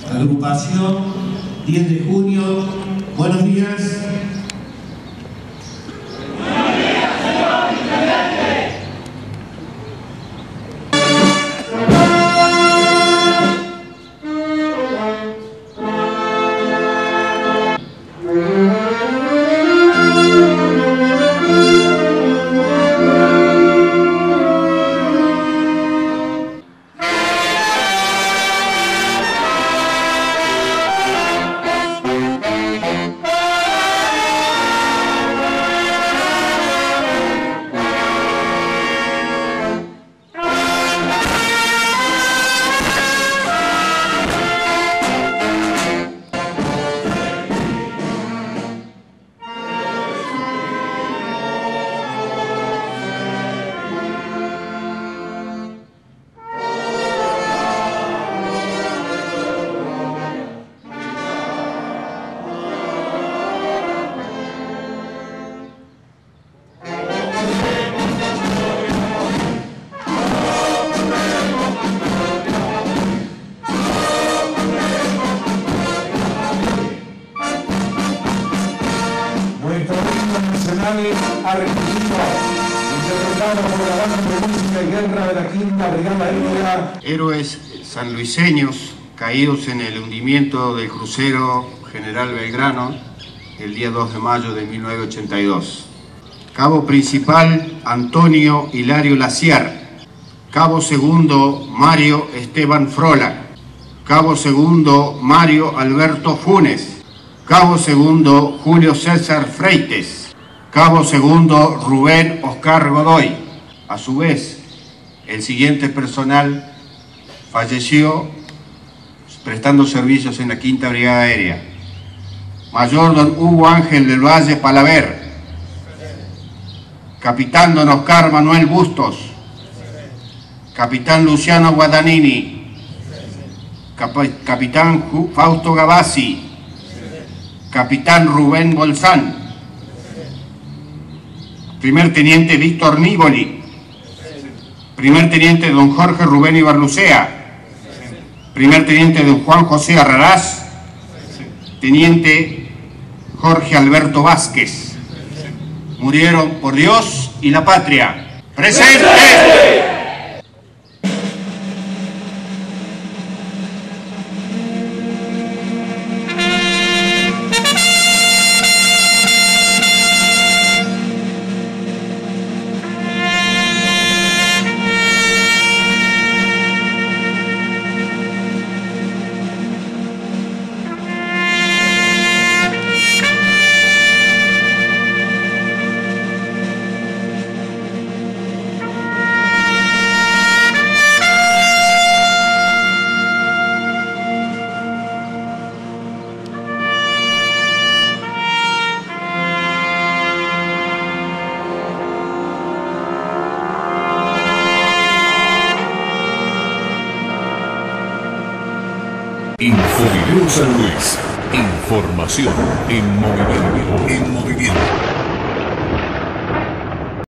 Agrupación 10 de junio, buenos días. Argentino, interpretado por la banda de música y guerra de la Quinta Brigada Aérea. Héroes sanluiseños caídos en el hundimiento del crucero General Belgrano el día 2 de mayo de 1982. Cabo principal Antonio Hilario Laciar. Cabo segundo Mario Esteban Frola. Cabo segundo Mario Alberto Funes. Cabo segundo Julio César Freites. Cabo segundo Rubén Oscar Godoy. A su vez, el siguiente personal falleció prestando servicios en la Quinta Brigada Aérea. Mayor don Hugo Ángel del Valle Palaver. Capitán don Oscar Manuel Bustos. Capitán Luciano Guadagnini. Capitán Fausto Gavassi. Capitán Rubén Bolzán. Primer teniente Víctor Nívoli. Primer teniente don Jorge Rubén Ibarlucea. Primer teniente don Juan José Arrarás. Teniente Jorge Alberto Vázquez. Murieron por Dios y la patria. ¡Presente! Infovideo San Luis. Información en movimiento.